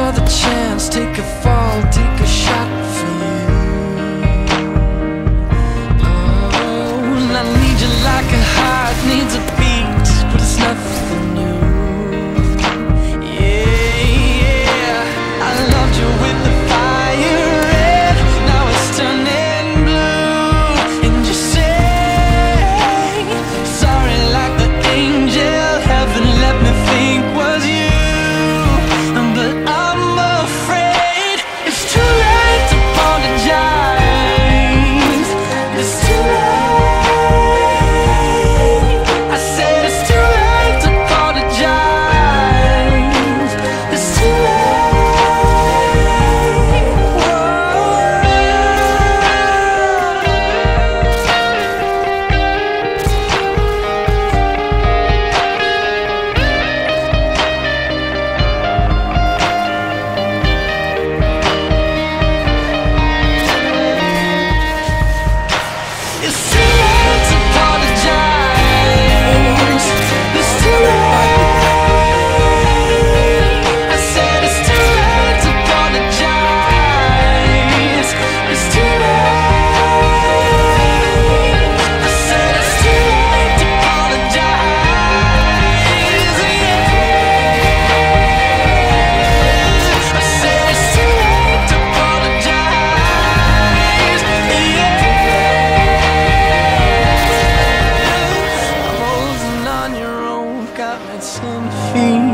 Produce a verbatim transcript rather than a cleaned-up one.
another chance, take a fall, take a shot for you. Oh, and I need you like a heart needs a beat, but it's nothing new. Yeah, yeah, I loved you with the fire red, now it's turning blue. And you say sorry like the angel heaven let me think was you. But I'm afraid it's too late to apologize. It's too late. I said it's too late to apologize. It's too late. It's too late to apologize. It's too late. I said it's too late to apologize. It's too late. I said it's too late to apologize. Yeah. I said it's too late to apologize. Yeah. I'm holding on your own, got me ten feet.